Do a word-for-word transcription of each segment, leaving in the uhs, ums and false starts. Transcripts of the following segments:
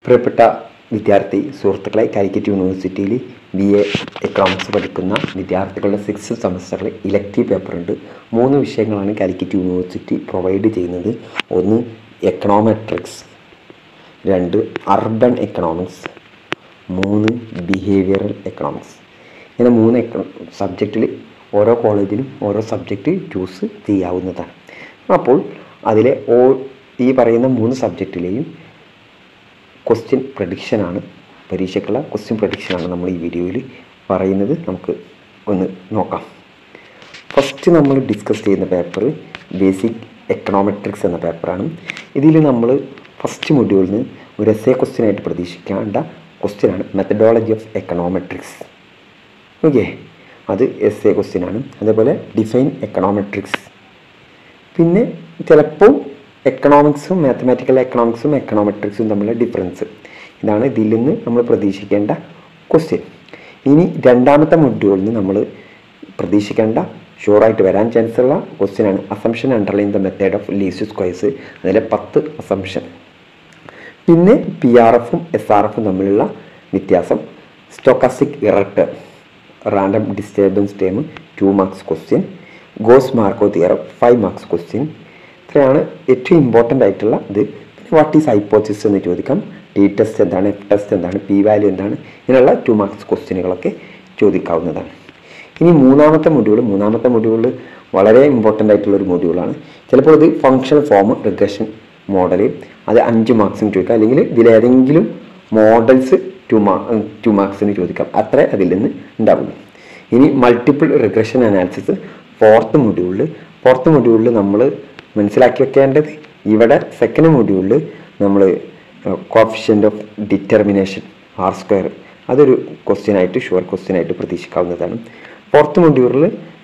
പ്രിയപ്പെട്ട വിദ്യാർത്ഥി സുഹൃത്തുക്കളെ, കാലിക്കറ്റ് യൂണിവേഴ്സിറ്റിയിൽ ബി എ എക്കണോമിക്സ് പഠിക്കുന്ന വിദ്യാർത്ഥികളുടെ സിക്സ് സെമസ്റ്ററിൽ ഇലക്റ്റീവ് പേപ്പറുണ്ട്. മൂന്ന് വിഷയങ്ങളാണ് കാലിക്കറ്റ് യൂണിവേഴ്സിറ്റി പ്രൊവൈഡ് ചെയ്യുന്നത്. ഒന്ന് എക്കണോമെട്രിക്സ്, രണ്ട് അർബൻ എക്കണോമിക്സ്, മൂന്ന് ബിഹേവിയറൽ എക്കണോമിക്സ്. ഇങ്ങനെ മൂന്ന് എക്ക സബ്ജക്റ്റിൽ ഓരോ കോളേജിലും ഓരോ സബ്ജക്റ്റ് ചൂസ് ചെയ്യാവുന്നതാണ്. അപ്പോൾ അതിലെ ഓ ഈ പറയുന്ന മൂന്ന് സബ്ജക്റ്റിലെയും ക്വസ്റ്റ്യൻ പ്രഡിക്ഷനാണ്, പരീക്ഷയ്ക്കുള്ള ക്വസ്റ്റ്യൻ പ്രഡിക്ഷനാണ് നമ്മൾ ഈ വീഡിയോയിൽ പറയുന്നത്. നമുക്ക് ഒന്ന് നോക്കാം. ഫസ്റ്റ് നമ്മൾ ഡിസ്കസ് ചെയ്യുന്ന പേപ്പർ ബേസിക് എക്കണോമെട്രിക്സ് എന്ന പേപ്പറാണ്. ഇതിൽ നമ്മൾ ഫസ്റ്റ് മൊഡ്യൂളിൽ നിന്ന് ഒരു എസ് എ ക്വസ്റ്റ്യനായിട്ട് പ്രതീക്ഷിക്കേണ്ട ക്വസ്റ്റ്യനാണ് മെത്തഡോളജി ഓഫ് എക്കണോമെട്രിക്സ്. ഓക്കെ, അത് എസ് എ ക്വസ്റ്റ്യനാണ്. അതേപോലെ ഡിഫൈൻ എക്കണോമെട്രിക്സ്. പിന്നെ ചിലപ്പോൾ എക്കണോമിക്സും മാത്തമാറ്റിക്കൽ എക്കണോമിക്സും എക്കണോമെട്രിക്സും തമ്മിലുള്ള ഡിഫറൻസ്, ഇതാണ് ഇതിൽ നിന്ന് നമ്മൾ പ്രതീക്ഷിക്കേണ്ട ക്വസ്റ്റ്യൻ. ഇനി രണ്ടാമത്തെ മൊഡ്യൂളിൽ നിന്ന് നമ്മൾ പ്രതീക്ഷിക്കേണ്ട ഷുവറായിട്ട് വരാൻ ചാൻസ് ഉള്ള ക്വസ്റ്റ്യനാണ് assumption underline the method of least squares. അതിലെ പത്ത് അസംഷൻ. പിന്നെ പി ആർ എഫും എസ് ആർ എഫും തമ്മിലുള്ള വ്യത്യാസം, സ്റ്റോക്കാസ്റ്റിക് ഇറക്ടർ, random disturbance term two marks question, Gauss Markov theorem five marks question. ഇത്രയാണ് ഏറ്റവും ഇമ്പോർട്ടൻ്റ് ആയിട്ടുള്ള ഇത്. വാട്ട് ഈസ് ഹൈപ്പോത്തിസിസ് എന്ന് ചോദിക്കാം, ടി ടെസ്റ്റ് എന്താണ്, എഫ് ടെസ്റ്റ് എന്താണ്, പി വാല്യൂ എന്താണ്, ഇങ്ങനെയുള്ള ടു മാർക്സ് ക്വസ്റ്റ്യനുകളൊക്കെ ചോദിക്കാവുന്നതാണ്. ഇനി മൂന്നാമത്തെ മൊഡ്യൂൾ മൂന്നാമത്തെ മൊഡ്യൂൾ വളരെ ഇമ്പോർട്ടൻ്റ് ആയിട്ടുള്ള ഒരു മൊഡ്യൂളാണ്. ചിലപ്പോൾ ഇത് ഫങ്ഷൻ ഫോം റിഗ്രഷൻ മോഡൽ, അത് അഞ്ച് മാർക്സിന് ചോദിക്കാം, അല്ലെങ്കിൽ ഇതിലേതെങ്കിലും മോഡൽസ് ടു മാ ടു മാർക്സിന് ചോദിക്കാം. അത്രേ അതിൽ നിന്ന് ഉണ്ടാവുള്ളൂ. ഇനി മൾട്ടിപ്പിൾ റിഗ്രഷൻ അനാലിസിസ് ഫോർത്ത് മൊഡ്യൂളിൽ ഫോർത്ത് മൊഡ്യൂളിൽ നമ്മൾ മനസ്സിലാക്കി വെക്കേണ്ടത്, ഇവിടെ സെക്കൻഡ് മൊഡ്യൂളിൽ നമ്മൾ coefficient of determination R square, അതൊരു ക്വസ്റ്റ്യനായിട്ട് ഷുവർ ക്വസ്റ്റ്യനായിട്ട് പ്രതീക്ഷിക്കാവുന്നതാണ്. ഫോർത്ത് മൊഡ്യൂളിൽ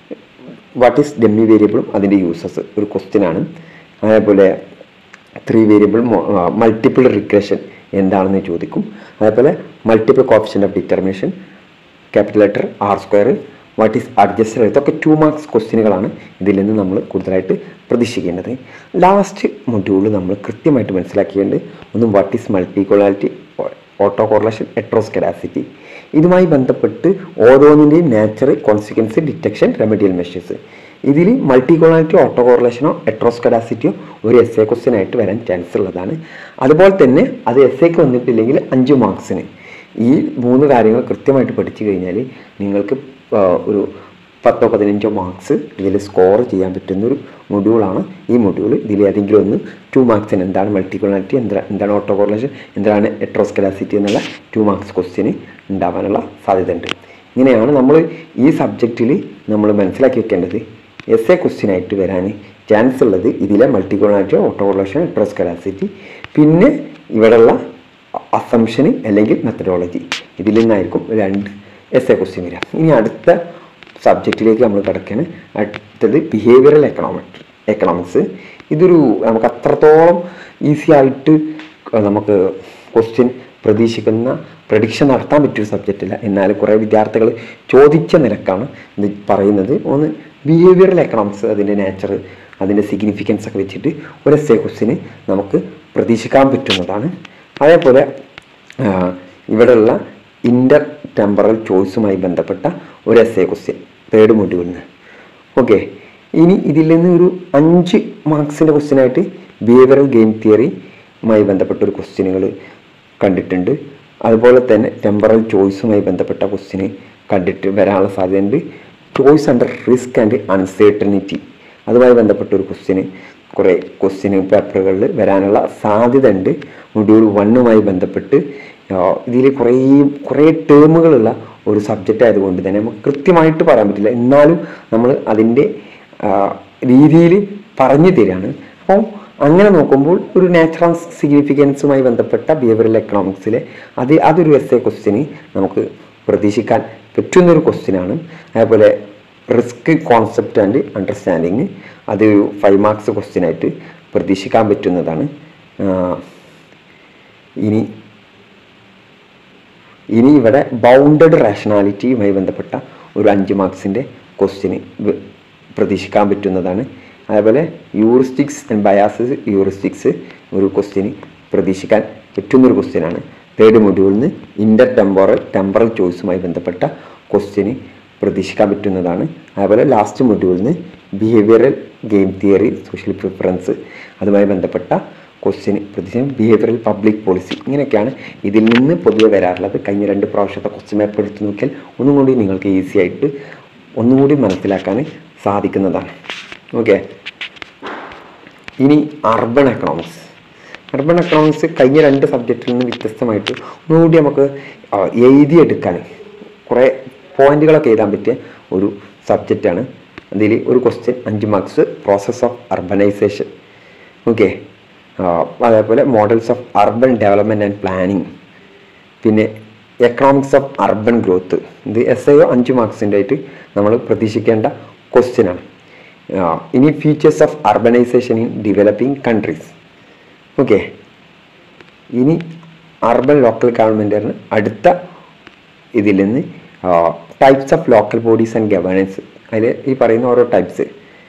വാട്ട് ഈസ് ഡെമ്മി വേരിയബിളും അതിൻ്റെ യൂസസ് ഒരു ക്വസ്റ്റ്യനാണ്. അതേപോലെ ത്രീ വേരിയബിൾ മൾട്ടിപ്പിൾ റിഗ്രഷൻ എന്താണെന്ന് ചോദിക്കും. അതേപോലെ multiple coefficient of determination, capital letter R square, what is adjusted, ഇതൊക്കെ ടു മാർക്സ് ക്വസ്റ്റ്യനുകളാണ് ഇതിൽ നിന്ന് നമ്മൾ കൂടുതലായിട്ട് പ്രതീക്ഷിക്കേണ്ടത്. ലാസ്റ്റ് മൊഡ്യൂൾ നമ്മൾ കൃത്യമായിട്ട് മനസ്സിലാക്കേണ്ടത് ഒന്ന് what is multicollinearity, auto correlation, heteroscedasticity. ഇതുമായി ബന്ധപ്പെട്ട് ഓരോന്നിൻ്റെയും nature, consequence, detection, remedial measures. ഇതിൽ മൾട്ടിക്കോളാലിറ്റി, ഓട്ടോ കോറിലേഷനോ ഹെട്രോസ്കെഡാസിറ്റിയോ ഒരു എസ് എ ക്വസ്റ്റ്യൻ ആയിട്ട് വരാൻ ചാൻസ് ഉള്ളതാണ്. അതുപോലെ തന്നെ അത് എസ് എക്ക് വന്നിട്ടില്ലെങ്കിൽ അഞ്ച് മാർക്സിന്. ഈ മൂന്ന് കാര്യങ്ങൾ കൃത്യമായിട്ട് പഠിച്ചു കഴിഞ്ഞാൽ നിങ്ങൾക്ക് ഒരു പത്തോ പതിനഞ്ചോ മാർക്സ് ഇതിൽ സ്കോർ ചെയ്യാൻ പറ്റുന്നൊരു മൊഡ്യൂളാണ് ഈ മൊഡ്യൂൾ. ഇതിൽ ഏതെങ്കിലും ഒന്ന് ടു മാർക്സിന് എന്താണ് മൾട്ടിക്കോളാലിറ്റി, എന്താ എന്താണ് ഓട്ടോ കോറിലേഷൻ, എന്താണ് ഹെട്രോസ്കെഡാസിറ്റി എന്നുള്ള ടു മാർക്സ് ക്വസ്റ്റ്യന് ഉണ്ടാവാനുള്ള സാധ്യതയുണ്ട്. ഇങ്ങനെയാണ് നമ്മൾ ഈ സബ്ജക്റ്റിൽ നമ്മൾ മനസ്സിലാക്കി വെക്കേണ്ടത്. എസ് എ ക്വസ്റ്റ്യനായിട്ട് വരാൻ ചാൻസ് ഉള്ളത് ഇതിലെ മൾട്ടിക്കോളാലിറ്റി, ഓട്ടോ കോറിലേഷൻ, ഹെട്രോസ്കെഡാസിറ്റി, പിന്നെ ഇവിടെയുള്ള അസംഷന് അല്ലെങ്കിൽ മെത്തഡോളജി, ഇതിൽ നിന്നായിരിക്കും രണ്ട് എസ് എ ക്വസ്റ്റ്യൻ വരിക. ഇനി അടുത്ത സബ്ജക്റ്റിലേക്ക് നമ്മൾ കിടക്കുകയാണ്. അടുത്തത് ബിഹേവിയറൽ എക്കണോമെട്രി എക്കണോമിക്സ്. ഇതൊരു നമുക്ക് അത്രത്തോളം ഈസി ആയിട്ട് നമുക്ക് ക്വസ്റ്റ്യൻ പ്രതീക്ഷിക്കുന്ന പ്രഡിക്ഷൻ നടത്താൻ പറ്റിയൊരു സബ്ജക്റ്റില്ല. എന്നാൽ കുറേ വിദ്യാർത്ഥികൾ ചോദിച്ച നിലക്കാണ് ഇത് പറയുന്നത്. ഒന്ന് ബിഹേവിയറൽ എക്കണോമിക്സ്, അതിൻ്റെ നേച്ചർ, അതിൻ്റെ സിഗ്നിഫിക്കൻസ് ഒക്കെ വെച്ചിട്ട് ഒരു എസ് എ ക്വസ്റ്റ്യന് നമുക്ക് പ്രതീക്ഷിക്കാൻ പറ്റുന്നതാണ്. അതേപോലെ ഇവിടെയുള്ള ഇൻ്റർ ടെമ്പറൽ ചോയ്സുമായി ബന്ധപ്പെട്ട ഒരു എസ് എ ക്വസ്റ്റ്യൻ തേർഡ് മൊഡ്യൂളിന്. ഓക്കെ, ഇനി ഇതിൽ നിന്ന് ഒരു അഞ്ച് മാർക്സിൻ്റെ ക്വസ്റ്റ്യനായിട്ട് ബിഹേവിയറൽ ഗെയിം തിയറിയുമായി ബന്ധപ്പെട്ട ഒരു ക്വസ്റ്റ്യനുകൾ കണ്ടിട്ടുണ്ട്. അതുപോലെ തന്നെ ടെമ്പറൽ ചോയ്സുമായി ബന്ധപ്പെട്ട ക്വസ്റ്റ്യന് കണ്ടിട്ട് വരാനുള്ള സാധ്യതയുണ്ട്. Choice under risk and uncertainty, അതുമായി ബന്ധപ്പെട്ട ഒരു ക്വസ്റ്റ്യന് കുറേ ക്വസ്റ്റ്യൻ പേപ്പറുകളിൽ വരാനുള്ള സാധ്യത ഉണ്ട്. മൊഡ്യൂൾ വണ്ണുമായി ബന്ധപ്പെട്ട് ഇതിൽ കുറേ കുറേ ടേമുകളുള്ള ഒരു സബ്ജക്റ്റ് ആയതുകൊണ്ട് തന്നെ നമുക്ക് കൃത്യമായിട്ട് പറയാൻ പറ്റില്ല. എന്നാലും നമ്മൾ അതിൻ്റെ രീതിയിൽ പറഞ്ഞു തരികയാണ്. അപ്പോൾ അങ്ങനെ നോക്കുമ്പോൾ ഒരു നാച്ചുറൽ സിഗ്നിഫിക്കൻസുമായി ബന്ധപ്പെട്ട ബിഹേവിയറൽ എക്കണോമിക്സിലെ അത് അതൊരു എസ് എ ക്വസ്റ്റ്യന് നമുക്ക് പ്രതീക്ഷിക്കാൻ പറ്റുന്നൊരു ക്വസ്റ്റ്യനാണ്. അതേപോലെ റിസ്ക് കോൺസെപ്റ്റ് ആൻഡ് അണ്ടർസ്റ്റാൻഡിങ്, അത് ഫൈവ് മാർക്സ് ക്വസ്റ്റ്യനായിട്ട് പ്രതീക്ഷിക്കാൻ പറ്റുന്നതാണ്. ഇനി ഇനി ഇവിടെ ബൗണ്ടഡ് റാഷണാലിറ്റിയുമായി ബന്ധപ്പെട്ട ഒരു അഞ്ച് മാർക്സിൻ്റെ ക്വസ്റ്റ്യന് പ്രതീക്ഷിക്കാൻ പറ്റുന്നതാണ്. അതേപോലെ യൂറിസ്റ്റിക്സ് ആൻഡ് ബയാസസ് യൂറിസ്റ്റിക്സ് ഒരു ക്വസ്റ്റ്യന് പ്രതീക്ഷിക്കാൻ പറ്റുന്നൊരു ക്വസ്റ്റ്യനാണ്. തേർഡ് മൊഡ്യൂളിൽ നിന്ന് ഇൻ്റർ ടെമ്പോറൽ ടെമ്പറൽ ചോയ്സുമായി ബന്ധപ്പെട്ട ക്വസ്റ്റ്യന് പ്രതീക്ഷിക്കാൻ പറ്റുന്നതാണ്. അതുപോലെ ലാസ്റ്റ് മൊഡ്യൂളിൽ നിന്ന് behavioural game theory, social preference അതുമായി ബന്ധപ്പെട്ട ക്വസ്റ്റ്യന് പ്രത്യേകം ബിഹേവിയറൽ പബ്ലിക് പോളിസി, ഇങ്ങനെയൊക്കെയാണ് ഇതിൽ നിന്ന് പൊതുവെ വരാറുള്ളത്. കഴിഞ്ഞ രണ്ട് പ്രാവശ്യത്തെ ക്വസ്റ്റ്യൻ പേപ്പർ എടുത്ത് നോക്കിയാൽ ഒന്നും കൂടി നിങ്ങൾക്ക് ഈസി ആയിട്ട് ഒന്നും കൂടി മനസ്സിലാക്കാൻ സാധിക്കുന്നതാണ്. ഓക്കെ, ഇനി അർബൺ എക്കണോമിക്സ്. അർബൺ എക്കണോമിക്സ് കഴിഞ്ഞ രണ്ട് സബ്ജക്റ്റിൽ നിന്ന് വ്യത്യസ്തമായിട്ട് ഒന്നുകൂടി നമുക്ക് എഴുതിയെടുക്കാൻ കുറേ പോയിന്റുകളൊക്കെ എഴുതാൻ പറ്റിയ ഒരു സബ്ജക്റ്റാണ്. അതിൽ ഒരു ക്വസ്റ്റ്യൻ അഞ്ച് marks, process of urbanisation. Okay, അതേപോലെ models of urban development and planning, പിന്നെ എക്കണോമിക്സ് ഓഫ് അർബൻ ഗ്രോത്ത്. ഇത് എസ് ഐ ഒ അഞ്ച് മാർക്സിൻ്റെ ആയിട്ട് നമ്മൾ പ്രതീക്ഷിക്കേണ്ട ക്വസ്റ്റ്യനാണ്. ഇനി features of urbanisation in developing countries. Okay, ഇനി അർബൻ ലോക്കൽ ഗവൺമെൻറ്റാണ് അടുത്ത ഇതിൽ നിന്ന്. Types of local bodies and governance, അതിൽ ഈ പറയുന്ന ഓരോ ടൈപ്സ്.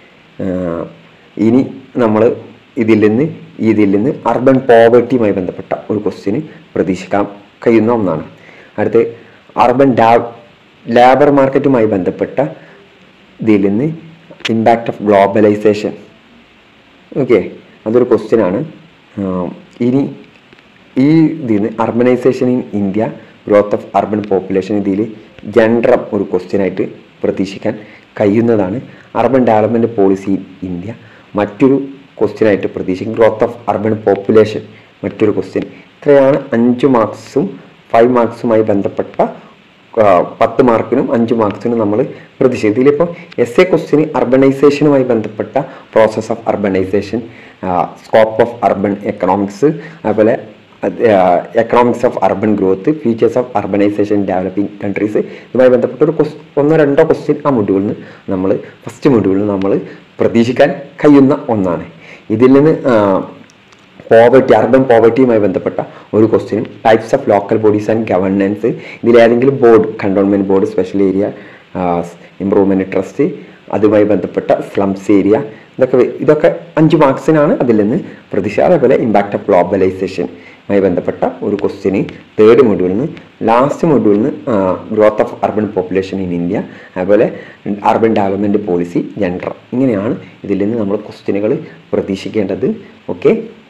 ഇനി നമ്മൾ ഇതിൽ നിന്ന് ഇതിൽ നിന്ന് അർബൻ പോവർട്ടിയുമായി ബന്ധപ്പെട്ട ഒരു ക്വസ്റ്റ്യന് പ്രതീക്ഷിക്കാൻ കഴിയുന്ന ഒന്നാണ്. അടുത്ത് അർബൻ ഡാ ലേബർ മാർക്കറ്റുമായി ബന്ധപ്പെട്ട ഇതിൽ നിന്ന് ഇമ്പാക്റ്റ് ഓഫ് ഗ്ലോബലൈസേഷൻ. ഓക്കെ, അതൊരു ക്വസ്റ്റ്യനാണ്. ഇനി ഈ ഇതിൽ നിന്ന് urbanisation in India, growth of urban population, ഇതിൽ ജെൻഡർ ഒരു ക്വസ്റ്റ്യനായിട്ട് പ്രതീക്ഷിക്കാൻ കഴിയുന്നതാണ്. Urban development policy in India മറ്റൊരു ക്വസ്റ്റ്യനായിട്ട് പ്രതീക്ഷിക്കും. ഗ്രോത്ത് ഓഫ് അർബൻ പോപ്പുലേഷൻ മറ്റൊരു ക്വസ്റ്റ്യൻ. ഇത്രയാണ് അഞ്ച് മാർക്സും ഫൈവ് മാർക്സുമായി ബന്ധപ്പെട്ട പത്ത് മാർക്കിനും അഞ്ച് മാർക്സിനും നമ്മൾ പ്രതീക്ഷിക്കും. ഇതിലിപ്പോൾ എസ് എ ക്വസ്റ്റ്യന് അർബനൈസേഷനുമായി ബന്ധപ്പെട്ട process of urbanisation, scope of urban economics, അതുപോലെ economics of urban growth, features of urbanisation developing countries, ഇതുമായി ബന്ധപ്പെട്ട ഒരു ക്വസ് ഒന്നോ രണ്ടോ ക്വസ്റ്റ്യൻ ആ മൊഡ്യൂളിൽ നിന്ന് നമ്മൾ ഫസ്റ്റ് മൊഡ്യൂളിൽ നമ്മൾ പ്രതീക്ഷിക്കാൻ കഴിയുന്ന ഒന്നാണ്. ഇതിൽ നിന്ന് പോവർട്ടി, അർബൻ പോവർട്ടിയുമായി ബന്ധപ്പെട്ട ഒരു ക്വസ്റ്റ്യനും types of local bodies and governance, ഇതിലേതെങ്കിലും board, cantonment board, special area improvement trust, അതുമായി ബന്ധപ്പെട്ട സ്ലംസ് ഏരിയ, ഇതൊക്കെ ഇതൊക്കെ അഞ്ച് മാർക്സിനാണ് അതിൽ നിന്ന് പ്രതീക്ഷ. അതേപോലെ ഇമ്പാക്റ്റ് ഓഫ് ഗ്ലോബലൈസേഷൻ മായി ബന്ധപ്പെട്ട ഒരു ക്വസ്റ്റ്യന് തേർഡ് മൊഡ്യൂളിൽ നിന്ന്. ലാസ്റ്റ് മൊഡ്യൂളിൽ നിന്ന് growth of urban population in India, അതുപോലെ അർബൻ ഡെവലപ്മെൻറ്റ് പോളിസി, ജെൻഡർ, ഇങ്ങനെയാണ് ഇതിൽ നിന്ന് നമ്മൾ ക്വസ്റ്റ്യനുകൾ പ്രതീക്ഷിക്കേണ്ടത്. ഓക്കെ.